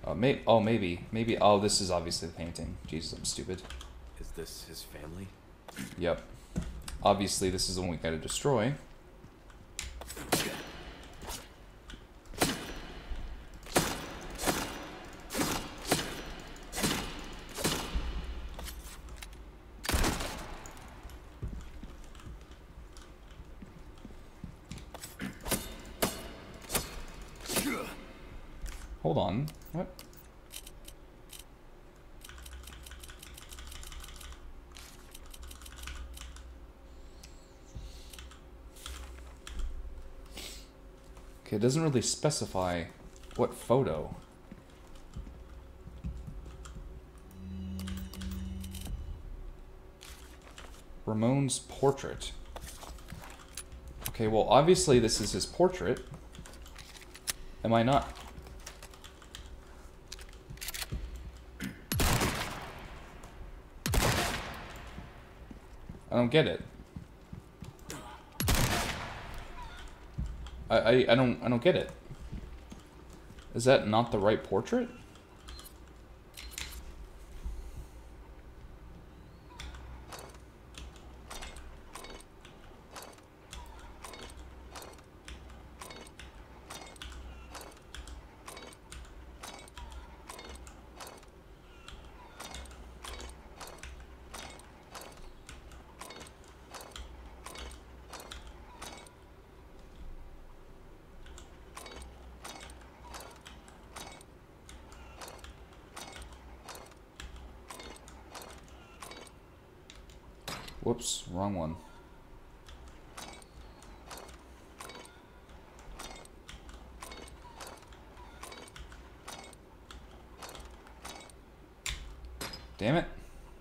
Maybe. Oh, this is obviously the painting. Jesus, I'm stupid. Is this his family? Yep. Obviously, this is the one we gotta destroy. Hold on. What? Okay, it doesn't really specify what photo. Ramon's portrait. Okay, well, obviously this is his portrait. Am I not? I don't get it. I don't get it. Is that not the right portrait? Whoops, wrong one. Damn it.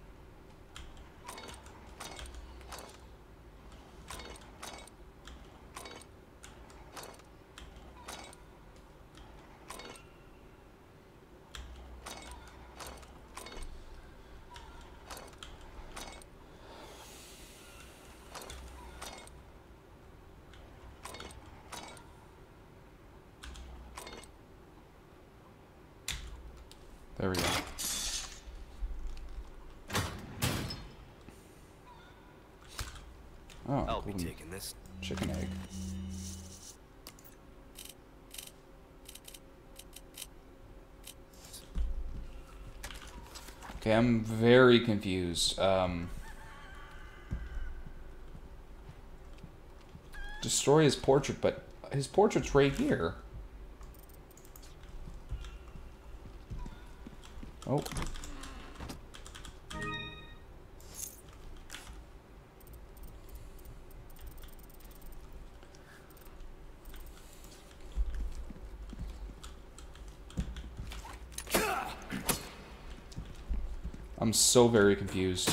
There we go. Oh, I'll be taking this. Chicken egg. Okay, I'm very confused. Destroy his portrait, but his portrait's right here. Oh. I'm so very confused.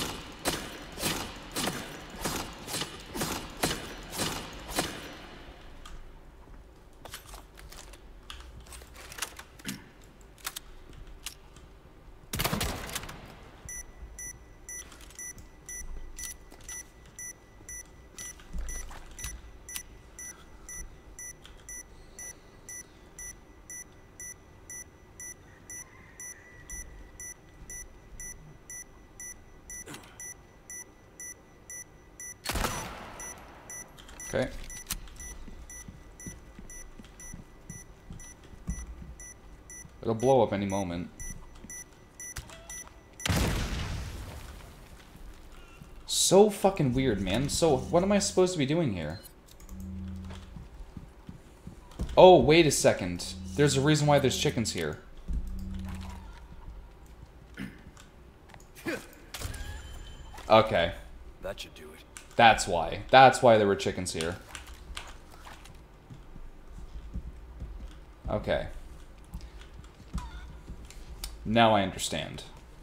Okay. It'll blow up any moment. So fucking weird, man. So, what am I supposed to be doing here? Oh, wait a second. There's a reason why there's chickens here. Okay. That should do it. That's why. That's why there were chickens here. Okay. Now I understand.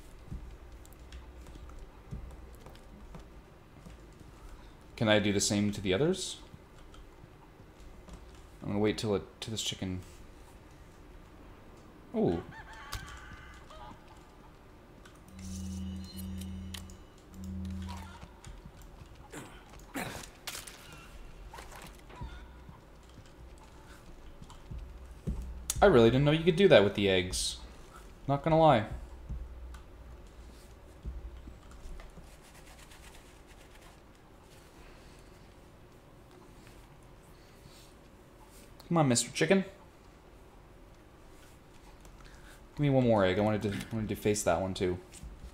Can I do the same to the others? I'm gonna wait till this chicken... Ooh. I really didn't know you could do that with the eggs. Not gonna lie. Come on, Mr. Chicken. Give me one more egg. I wanted to face that one too.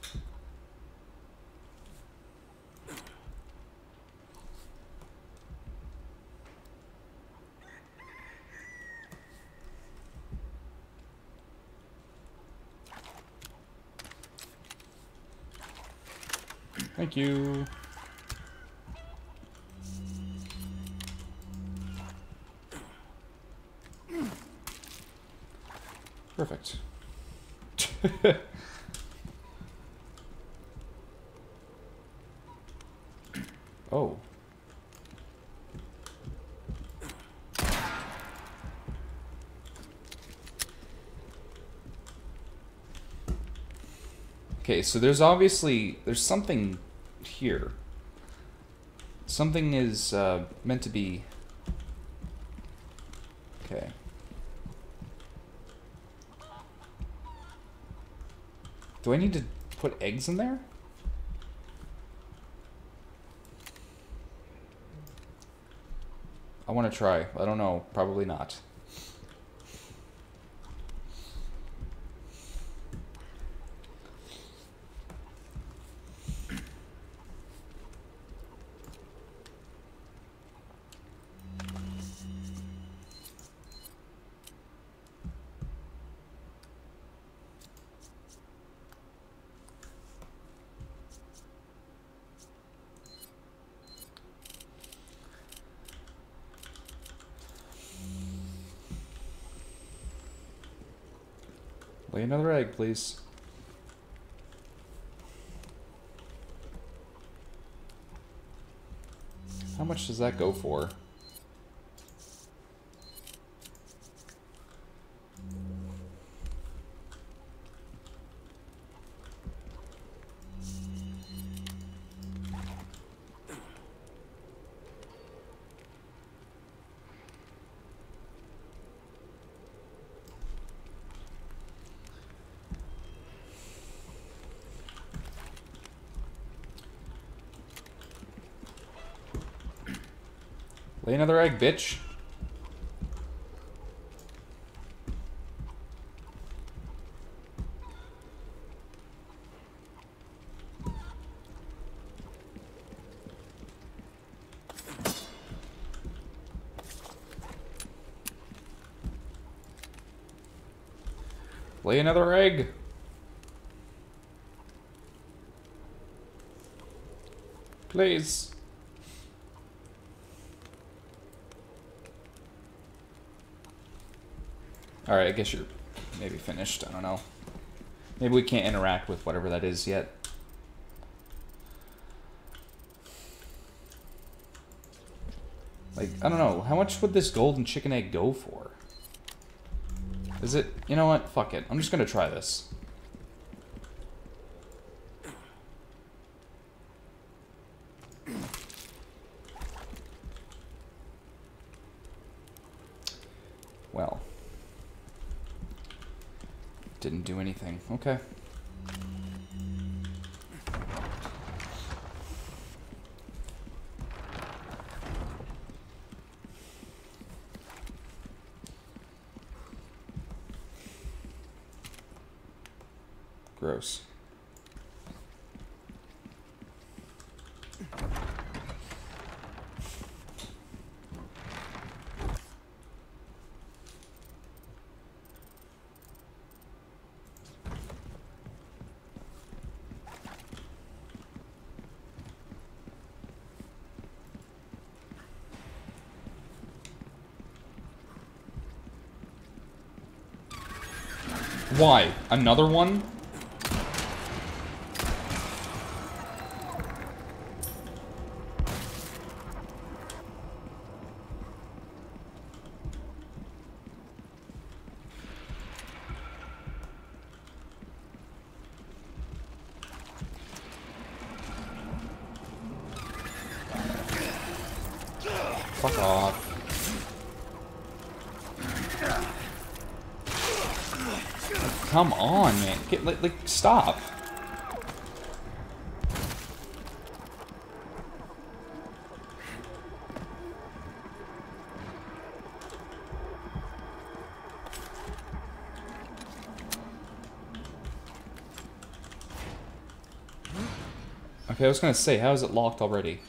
Thank you. Perfect. Oh. Okay, so there's something here. Something is meant to be... Okay. Do I need to put eggs in there? I want to try. I don't know. Probably not. Lay another egg, please. How much does that go for? Lay another egg, bitch. Lay another egg. Please. Alright, I guess you're maybe finished. I don't know. Maybe we can't interact with whatever that is yet. Like, I don't know. How much would this golden chicken egg go for? Is it... You know what? Fuck it. I'm just gonna try this. Well. Didn't do anything. Okay. Gross. Why? Another one? Fuck off. Come on, man. Get, like, stop. Okay, I was gonna say, how is it locked already?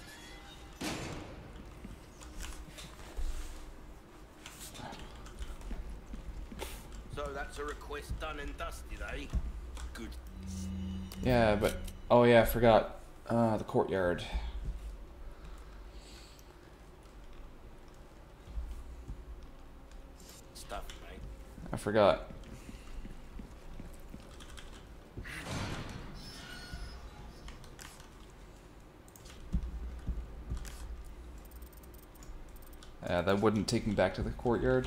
So that's a request done and dusted, eh? Good. Yeah, but... Oh yeah, I forgot. The courtyard. Stuff, mate. I forgot. Yeah, that wouldn't take me back to the courtyard.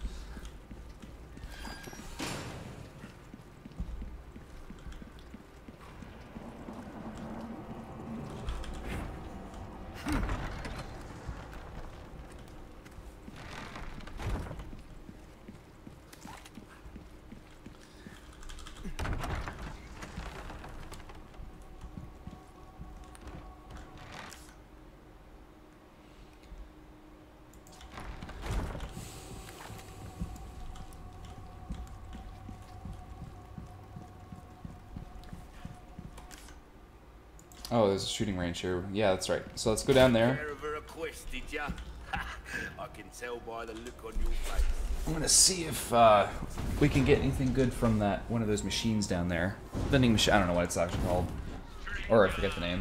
Oh, there's a shooting range here. Yeah, that's right. So let's go down there. Care of a request, did ya? I can tell by the look on your face. I'm gonna see if we can get anything good from that one of those machines down there. Vending machine. I don't know what it's actually called, or I forget the name.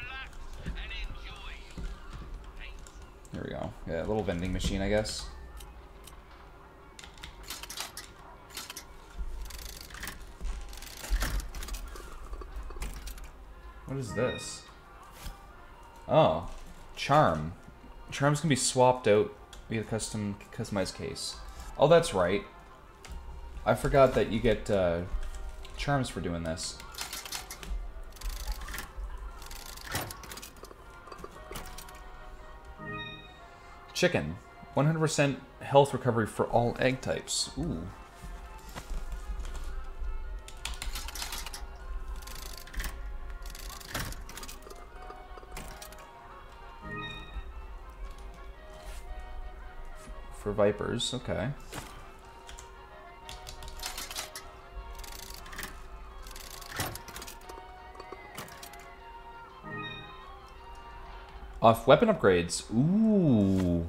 There we go. Yeah, a little vending machine, I guess. What is this? Oh, charm. Charms can be swapped out via customized case. Oh, that's right. I forgot that you get charms for doing this. Chicken. 100% health recovery for all egg types. Ooh. For vipers, okay. Off weapon upgrades. Ooh.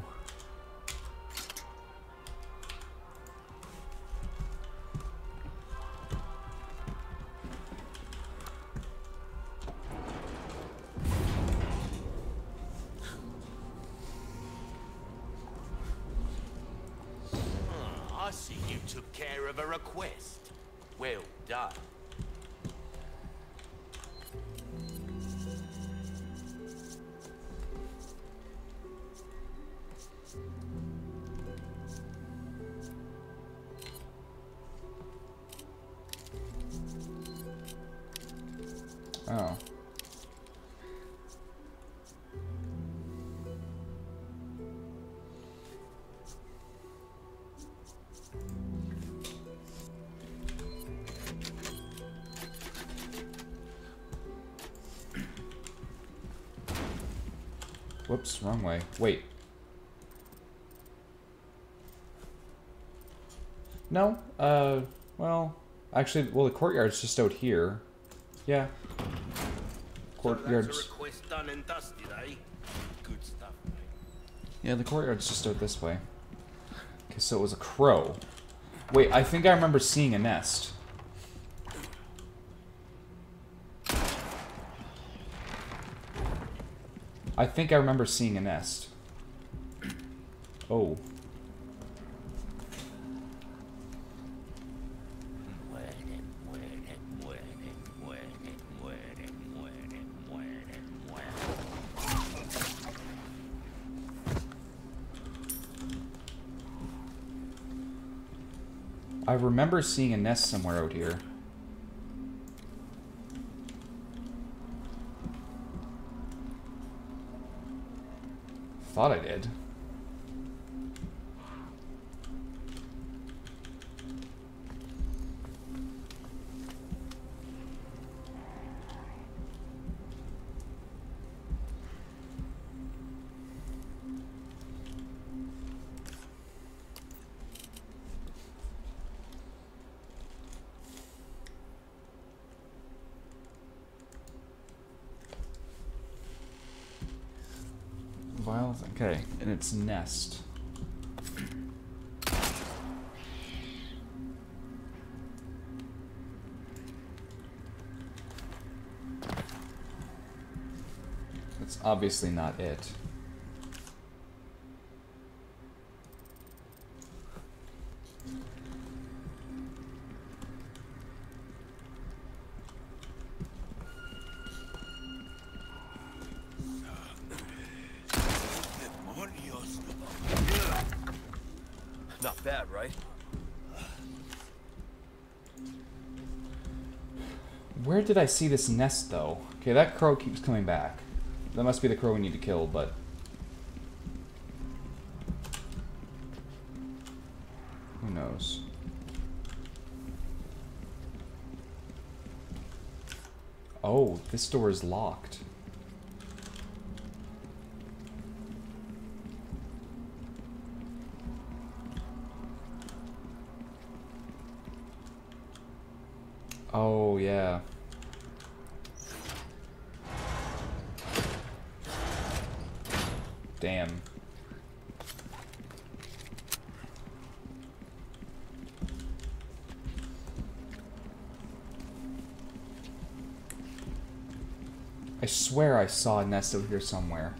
I see you took care of a request. Well done. Oh. Whoops, wrong way. Wait. No, well, actually, well, the courtyard's just out here. Yeah. So that's a Courtyard's... request done and dusted, eh? Good stuff, mate. Yeah, the courtyard's just out this way. Okay, so it was a crow. Wait, I think I remember seeing a nest. I think I remember seeing a nest. Oh. I remember seeing a nest somewhere out here. Thought I did. Okay, and its nest. That's obviously not it. Not bad, right? Where did I see this nest, though? Okay, that crow keeps coming back. That must be the crow we need to kill, but... who knows? Oh, this door is locked. Oh, yeah. Damn. I swear I saw a nest over here somewhere.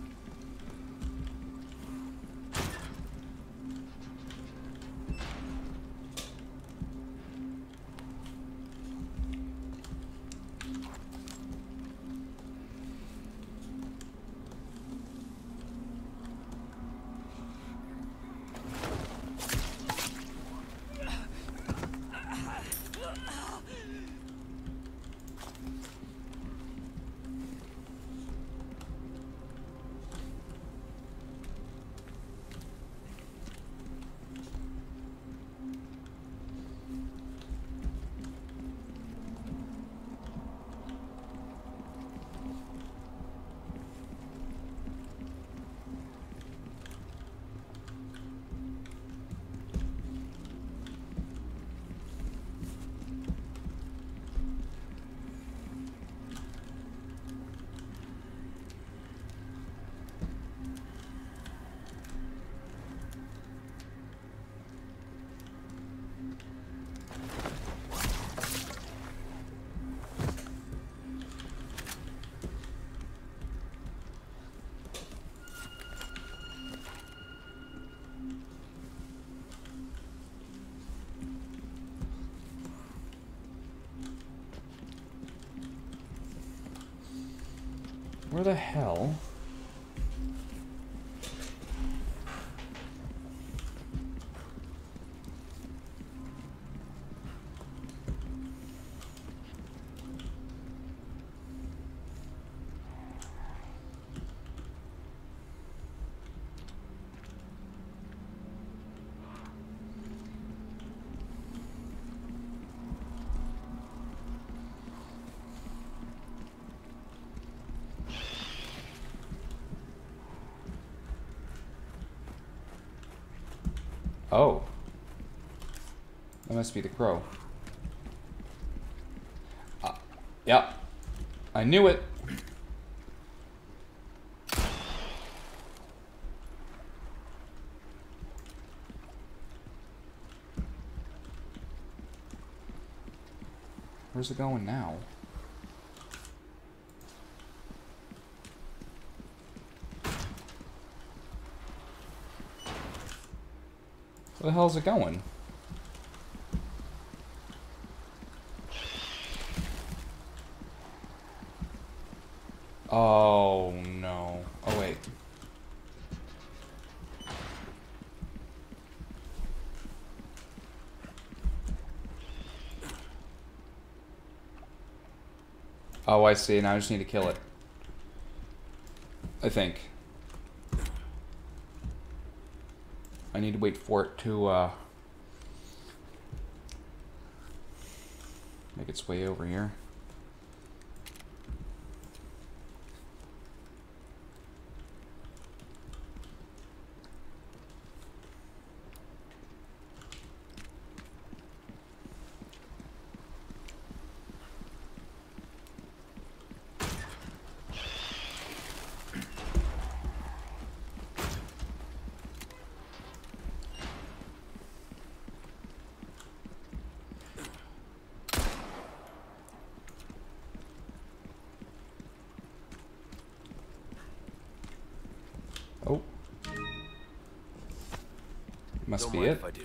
Where the hell? Oh. That must be the crow. Yeah. I knew it. Where's it going now? Where the hell is it going? Oh no. Oh wait. Oh, I see. Now I just need to kill it. I think. I need to wait for it to, make its way over here. must Don't be mind it. if I do.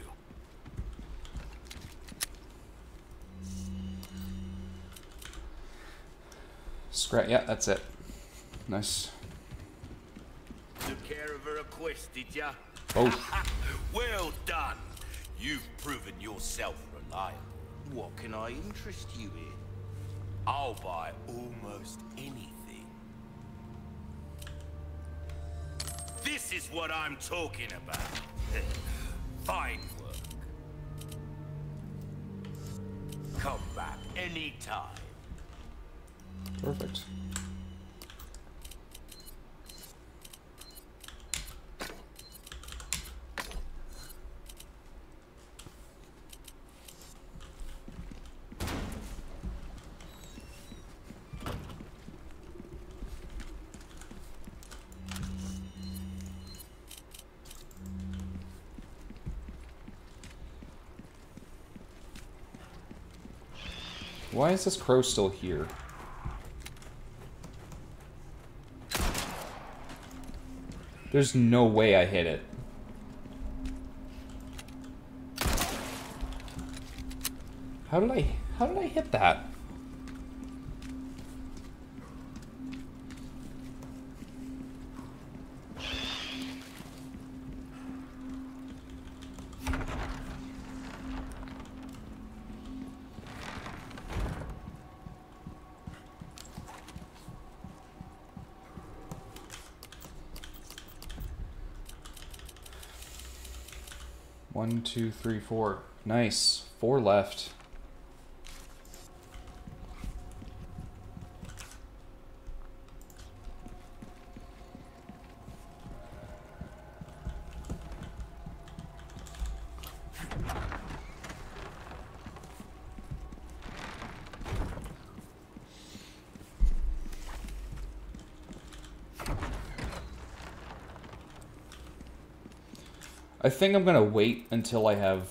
Scrap. Yeah, that's it. Nice. Took care of her request, did ya? Both. Well done. You've proven yourself reliable. What can I interest you in? I'll buy almost anything. This is what I'm talking about. Fine work. Come back anytime. Perfect. Why is this crow still here? There's no way I hit it. How did I hit that? One, two, three, four. Nice. 4 left. I think I'm gonna wait until I have...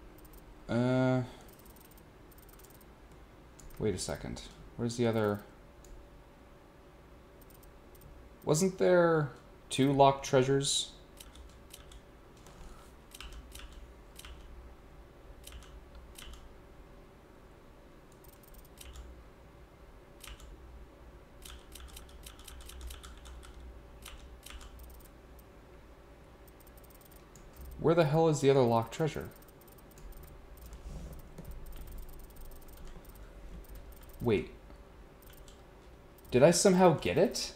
Wait a second. Where's the other... Wasn't there 2 locked treasures? Where the hell is the other locked treasure? Wait. Did I somehow get it?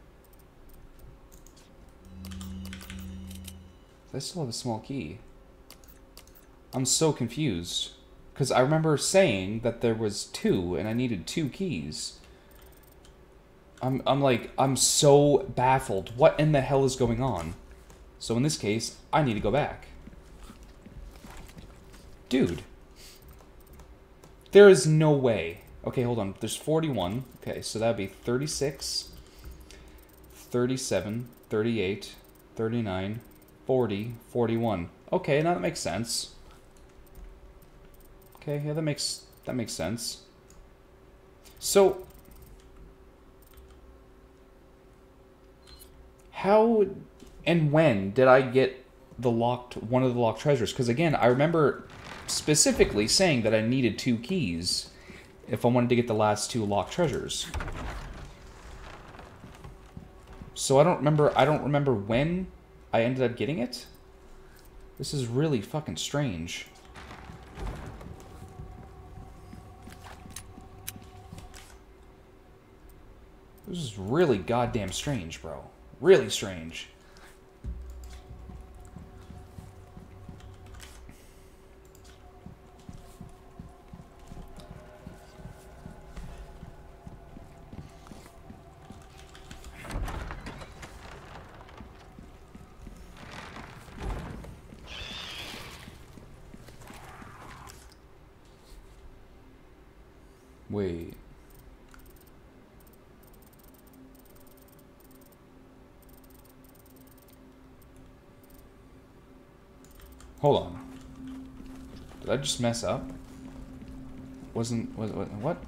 I still have a small key. I'm so confused. Because I remember saying that there was 2 and I needed 2 keys. I'm so baffled. What in the hell is going on? So in this case, I need to go back. Dude. There is no way. Okay, hold on. There's 41. Okay, so that would be 36, 37, 38, 39, 40, 41. Okay, now that makes sense. Okay, yeah, that makes sense. So how and when did I get one of the locked treasures? Because again, I remember specifically saying that I needed 2 keys if I wanted to get the last 2 locked treasures. So I don't remember when I ended up getting it. This is really fucking strange. This is really goddamn strange, bro. Really strange. Wait. Hold on. Did I just mess up? Was what?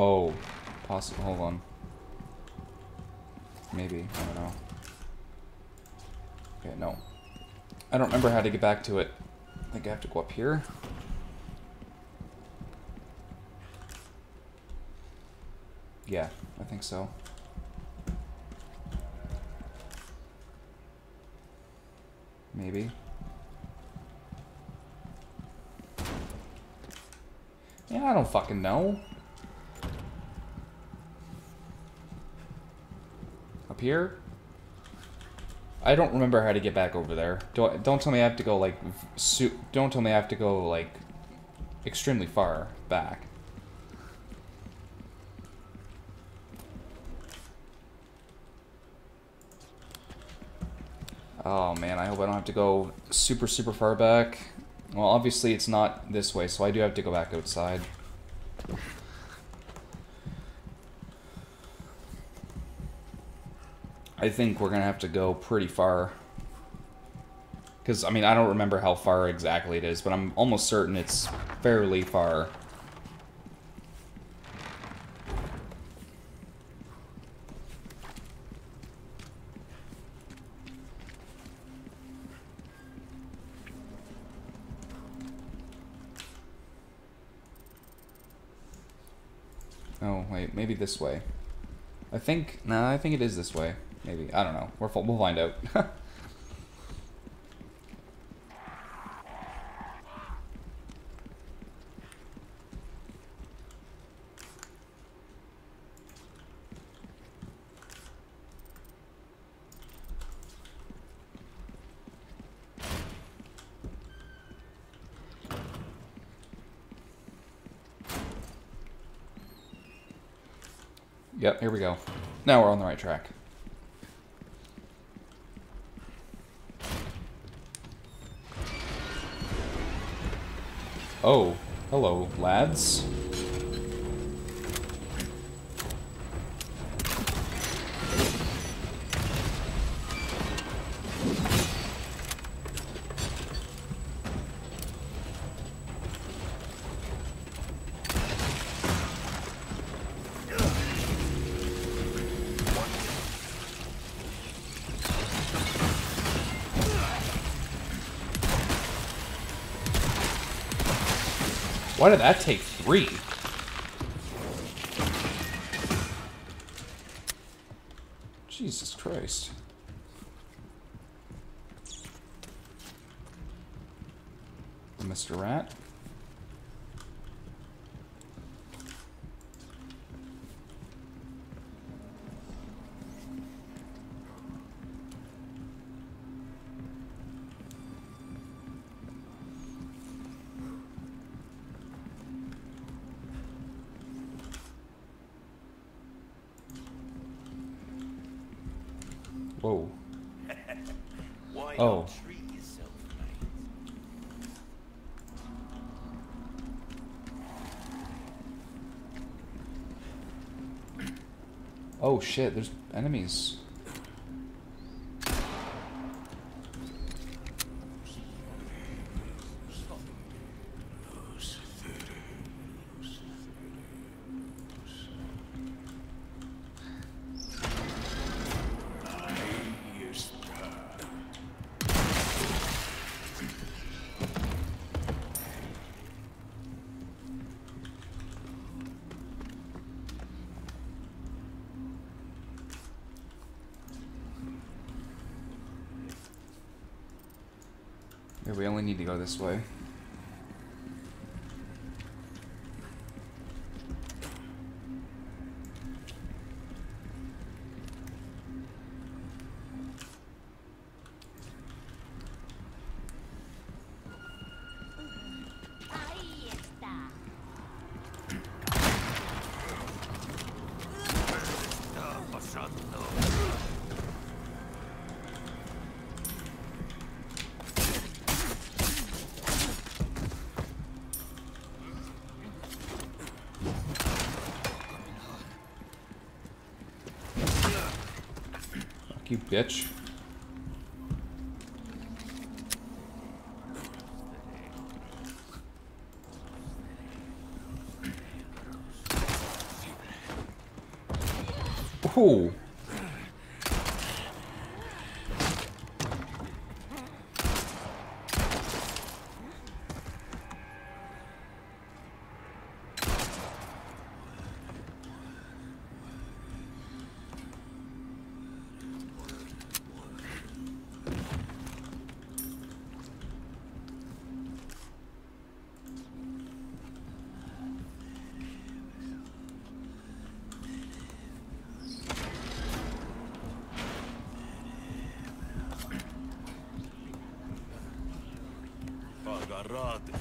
Oh, possible. Hold on. Maybe. I don't know. Okay, no. I don't remember how to get back to it. I think I have to go up here. Yeah, I think so. Maybe. Yeah, I don't fucking know. Up here? I don't remember how to get back over there. Don't tell me I have to go like don't tell me I have to go like extremely far back. Oh man, I hope I don't have to go super far back. Well, obviously it's not this way, so I do have to go back outside. I think we're gonna have to go pretty far. Because, I mean, I don't remember how far exactly it is, but I'm almost certain it's fairly far. Oh, wait, maybe this way. I think it is this way. Maybe, I don't know. We'll find out. Yep, here we go. Now we're on the right track. Oh, hello, lads. Why did that take 3? Jesus Christ. Mr. Rat. Whoa. Why Oh. not treat yourself, mate? Oh shit, there's enemies. Yeah, we only need to go this way. You bitch. Cool. Agarrate.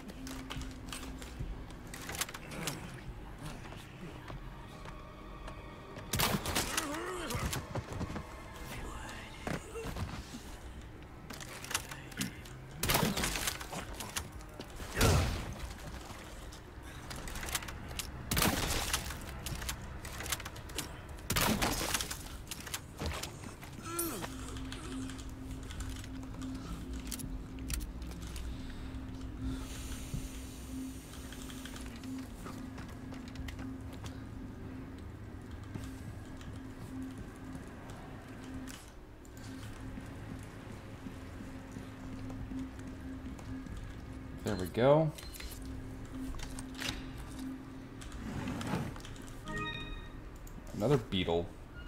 There we go. Another beetle.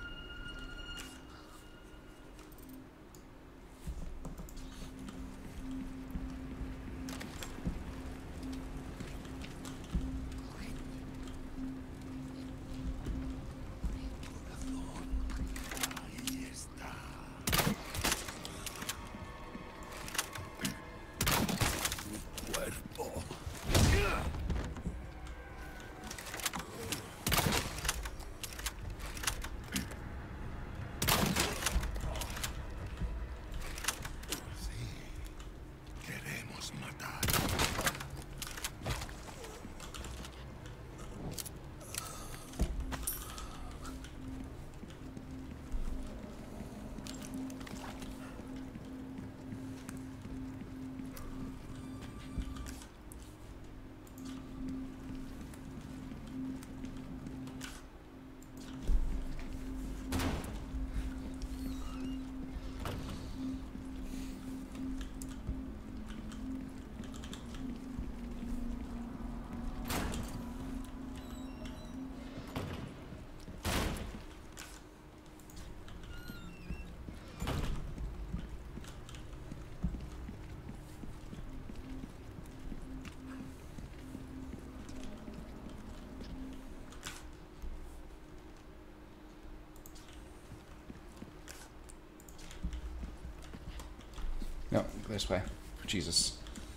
No, this way. Jesus.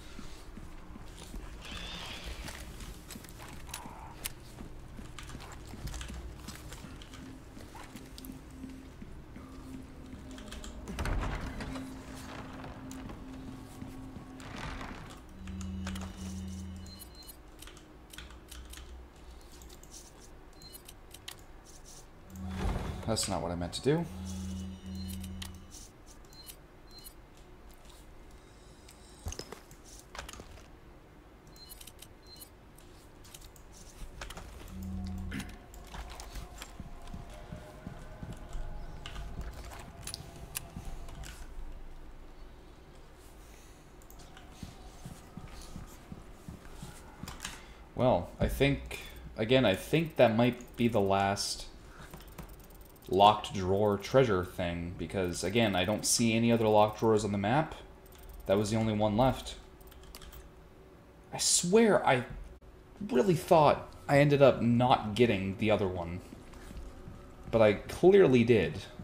That's not what I meant to do. Well, I think that might be the last locked drawer treasure thing, because, again, I don't see any other locked drawers on the map. That was the only one left. I swear I really thought I ended up not getting the other one. But I clearly did.